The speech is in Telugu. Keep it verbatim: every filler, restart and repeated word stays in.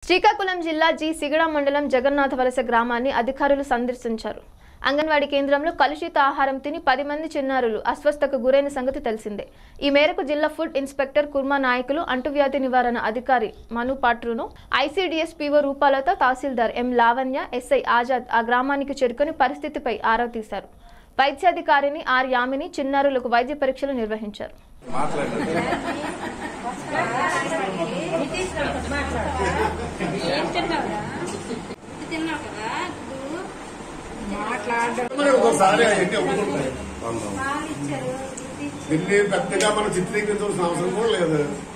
శ్రీకాకుళం జిల్లా జి సిగడ మండలం జగన్నాథ వలస గ్రామాన్ని అధికారులు సందర్శించారు. అంగన్వాడీ కేంద్రంలో కలుషిత ఆహారం తిని పది మంది చిన్నారులు అస్వస్థతకు గురైన సంగతి తెలిసిందే. ఈ మేరకు జిల్లా ఫుడ్ ఇన్స్పెక్టర్ కుర్మా నాయకులు, అంటువ్యాధి నివారణ అధికారి మను పాట్రును, ఐసీడీఎస్ పీఓ రూపాలతో తహసీల్దార్ ఎం లావణ్య, ఎస్ఐ ఆజాద్ ఆ గ్రామానికి చేరుకుని పరిస్థితిపై ఆరా తీశారు. వైద్యాధికారిని ఆర్ యామిని చిన్నారులకు వైద్య పరీక్షలు నిర్వహించారు. దీన్ని పెద్దగా మనం చిత్రీకరించాల్సిన అవసరం కూడా లేదు.